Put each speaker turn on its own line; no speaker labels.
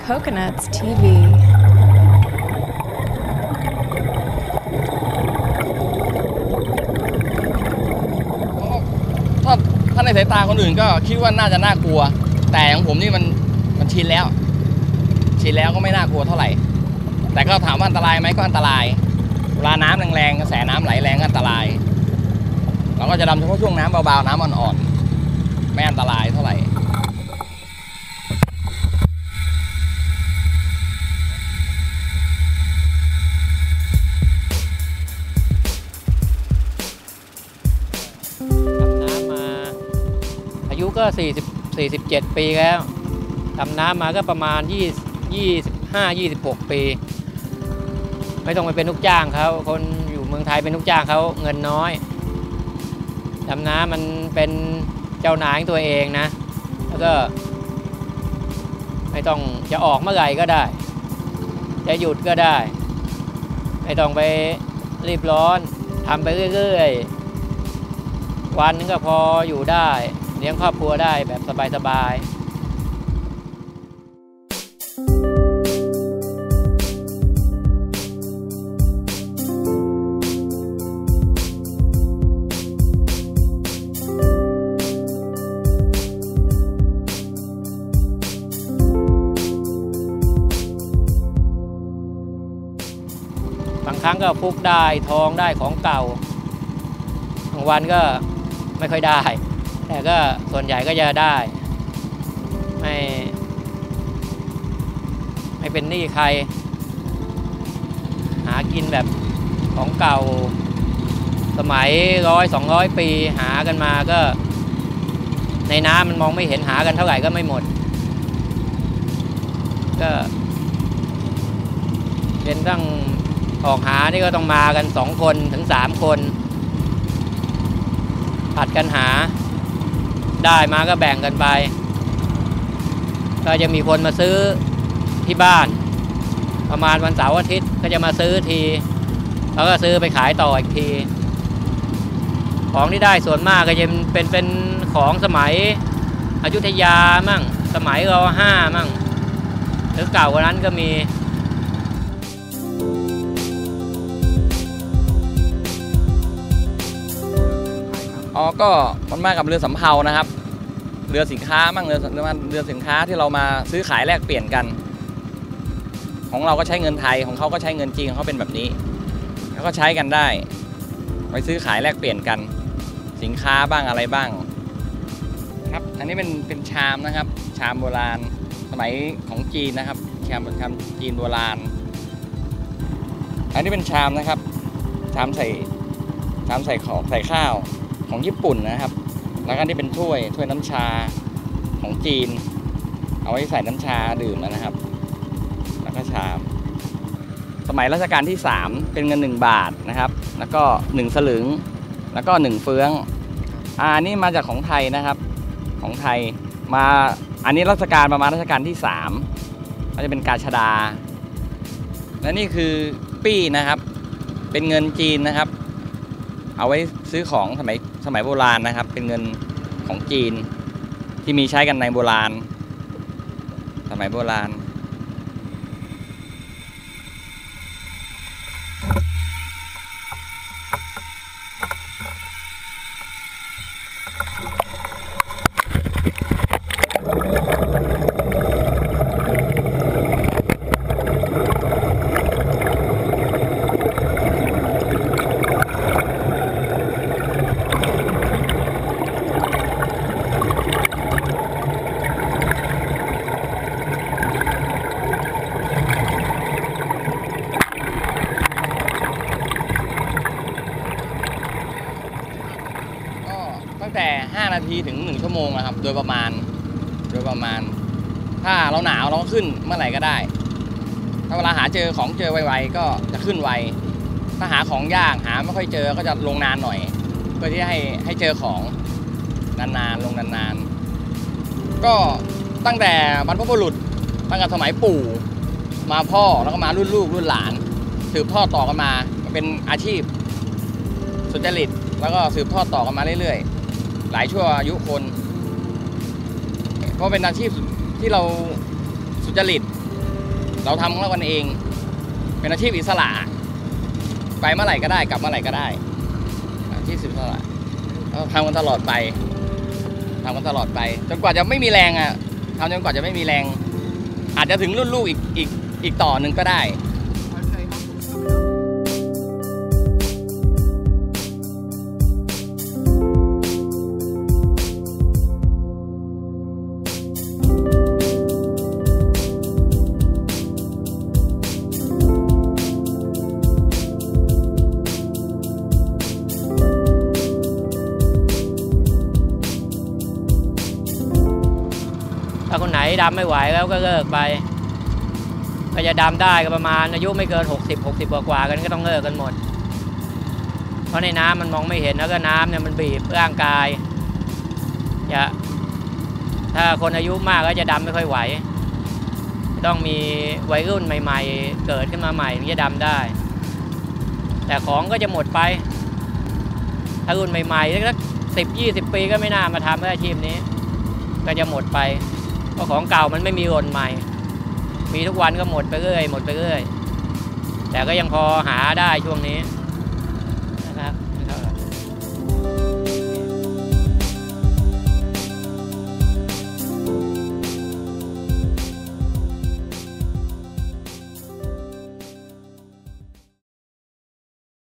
Coconuts TV.
ถ้าในสายตาคนอื่นก็คิดว่าน่าจะน่ากลัวแต่ของผมนี่มันชินแล้วก็ไม่น่ากลัวเท่าไหร่แต่ก็ถามว่าอันตรายไหมก็อันตรายเวลาน้ำแรงๆกระแสน้ำไหลแรงอันตรายเราก็จะดำเฉพาะช่วงน้ำเบาๆน้ำอ่อนๆไม่อันตรายเท่าไหร่
อายุก็47 ปีแล้วทำน้ำมาก็ประมาณ25-26 ปีไม่ต้องไปเป็นลูกจ้างเขาคนอยู่เมืองไทยเป็นลูกจ้างเขาเงินน้อยทำน้ำมันเป็นเจ้านายของตัวเองนะแล้วก็ไม่ต้องจะออกเมื่อไหร่ก็ได้จะหยุดก็ได้ไม่ต้องไปรีบร้อนทำไปเรื่อยๆวันนึงก็พออยู่ได้เลี้ยงครอบครัวได้แบบสบายๆบางครั้งก็ฟุกได้ทองได้ของเก่าบางวันก็ไม่ค่อยได้แต่ก็ส่วนใหญ่ก็จะได้ไม่เป็นหนี้ใครหากินแบบของเก่าสมัย100-200 ปีหากันมาก็ในน้ำมันมองไม่เห็นหากันเท่าไหร่ก็ไม่หมดก็เป็นตั้งออกหานี่ก็ต้องมากัน2 คนถึง 3 คนผัดกันหาได้มาก็แบ่งกันไปก็จะมีคนมาซื้อที่บ้านประมาณวันเสาร์อาทิตย์ก็จะมาซื้อทีแล้วก็ซื้อไปขายต่ออีกทีของที่ได้ส่วนมากก็จะเป็นของสมัยอยุธยามั่งสมัยร.5มั่งหรือเก่ากว่านั้นก็มี
ก็มันมากับเรือสำเภานะครับเรือสินค้ามั่งเรือสินค้าที่เรามาซื้อขายแลกเปลี่ยนกันของเราก็ใช้เงินไทยของเขาก็ใช้เงินจีนของเขาเป็นแบบนี้แล้วก็ใช้กันได้ไปซื้อขายแลกเปลี่ยนกันสินค้าบ้างอะไรบ้างครับอันนี้เป็นชามนะครับชามโบราณสมัยของจีนนะครับชามจีนโบราณอันนี้เป็นชามนะครับชามใส่ของใส่ข้าวของญี่ปุ่นนะครับแล้วก็นี่เป็นถ้วยน้ำชาของจีนเอาไว้ใส่น้ำชาดื่มนะครับแล้วก็ชามสมัยรัชกาลที่3เป็นเงิน1 บาทนะครับแล้วก็1 สลึงแล้วก็1 เฟื้องอันนี้มาจากของไทยนะครับของไทยมาอันนี้รัชกาลประมาณรัชกาลที่3ก็จะเป็นกาชดาและนี่คือปี้นะครับเป็นเงินจีนนะครับเอาไว้ซื้อของสมัยโบราณนะครับเป็นเงินของจีนที่มีใช้กันในโบราณสมัยโบราณตั้งแต่5 นาทีถึง1 ชั่วโมงนะครับโดยประมาณถ้าเราหนาวเราก็ขึ้นเมื่อไหร่ก็ได้ถ้าเวลาหาเจอของเจอไวๆก็จะขึ้นไวถ้าหาของยากหาไม่ค่อยเจอก็จะลงนานหน่อยเพื่อที่ให้เจอของนานๆลงนานๆก็ตั้งแต่บรรพบุรุษตั้งแต่สมัยปู่มาพ่อแล้วก็มารุ่นลูกรุ่นหลานสืบทอดต่อกันมาเป็นอาชีพสุจริตแล้วก็สืบทอดต่อกันมาเรื่อยๆหลายชั่วอายุคนเพราะเป็นอาชีพที่เราสุจริตเราทำของเรากันเองเป็นอาชีพอิสระไปเมื่อไหร่ก็ได้กลับเมื่อไหร่ก็ได้อาชีพอิสระเราทำกันตลอดไปจนกว่าจะไม่มีแรงอ่ะทำจนกว่าจะไม่มีแรงอาจจะถึงรุ่นลูกอีกต่อหนึ่งก็ได้
ถ้าคนไหนดำไม่ไหวแล้วก็เลิกไปก็จะดำได้ก็ประมาณอายุไม่เกิน60กว่ากันก็ต้องเลิกกันหมดเพราะในน้ำมันมองไม่เห็นแล้วก็น้ำเนี่ยมันบีบร่างกายถ้าคนอายุมากก็จะดำไม่ค่อยไหวต้องมีวัยรุ่นใหม่ๆเกิดขึ้นมาใหม่ถึงจะดำได้แต่ของก็จะหมดไปถ้ารุ่นใหม่ๆสัก10-20 ปีก็ไม่น่ามาทำอาชีพนี้ก็จะหมดไปเพราะของเก่ามันไม่มีหล่นใหม่มีทุกวันก็หมดไปเรื่อยแต่ก็ยังพอหาได้ช่วงนี้